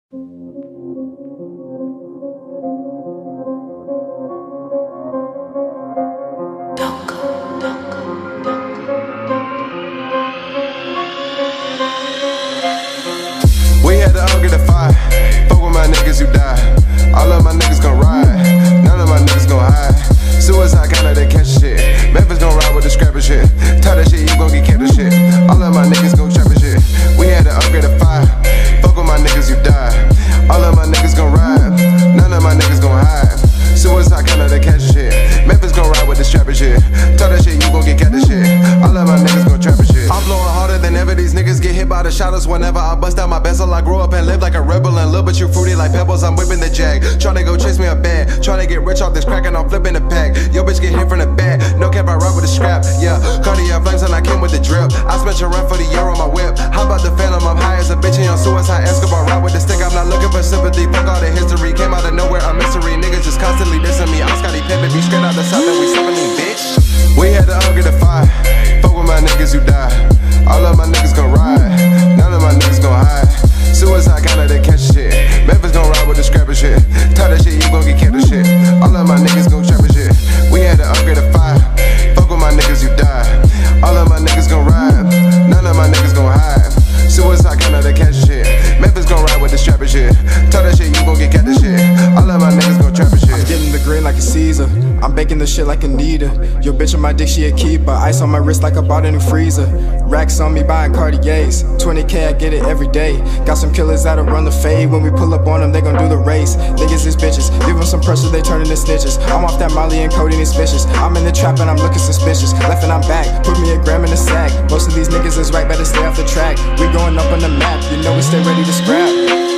We had to all get a fight. Fuck with my niggas, you die. All of my niggas gon' ride. None of my niggas gon' hide. Suicide kinda, they catch shit. Memphis gon' ride with the scrap and shit. Tell that shit, you gon' get kept and shit. All of my niggas gon' trap and shit. We had to upgrade a fight. Fuck with my niggas, you die. All of my niggas gon' ride. None of my niggas gon' hide. Suicide kinda, they catch shit. Memphis gon' ride with the strap and shit. Tell that shit, you gon' get kept and shit. All of my niggas gon' trap and shit. I'm blowing harder than ever. These niggas get hit by the shadows whenever I bust out my bezel. I grew up and live like a rebel and little but you fruity like pebbles. I'm whipping the jag, tryna go chase me a bag. Tryna get rich off this crack and I'm flipping the pack. Yo bitch get hit from the back, no cap, I ride with a scrap. Yeah, cardiac flames and I came with the drip. I spent your rent for the year on my whip. How about the phantom? I'm high as a bitch and on suicide Escobar. Ride with the stick, I'm not looking for sympathy. Fuck all the history, came out of nowhere, a mystery. Niggas just constantly dissing me. I'm Scotty Pippen, be straight out the south and we 70, bitch. We had to all get a fight. Fuck with my niggas, you die. All of my niggas gon' ride. None of my niggas gon' hide. Suicide kinda, they catch shit. Memphis gon' ride with the scrap and shit. Tell that shit, you gon' get kept and shit. All of my niggas gon' trap and shit. We had to upgrade a fight. Fuck with my niggas, you die. All of my niggas gon' ride. None of my niggas gon' hide. Suicide kinda, they catch shit. Memphis gon' ride with the strap and shit. Tell that shit, you gon' get kept and shit. All of my niggas gon' trap and shit. I'm getting the green like a Caesar. I'm baking the shit like Anita. Your bitch on my dick, she a keeper. Ice on my wrist like I bought a new freezer. Racks on me buying Cartiers. 20K, I get it every day. Got some killers that'll run the fade. When we pull up on them, they gon' do the race. Niggas is bitches. Give them some pressure, they turning to snitches. I'm off that Molly and codeine is vicious. I'm in the trap and I'm looking suspicious. Left and I'm back. Put me a gram in the sack. Most of these niggas is right, better stay off the track. We going up on the map. You know we stay ready to scrap.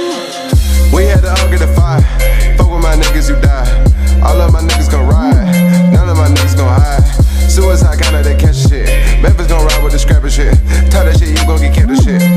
We had to all get a fight. Fuck with my niggas, you die. All of my niggas gon' ride. None of my niggas gon' hide. Suicide kinda, they catch shit. Memphis gon' ride with the scrap and shit. Tell that shit, you gon' get kept and shit.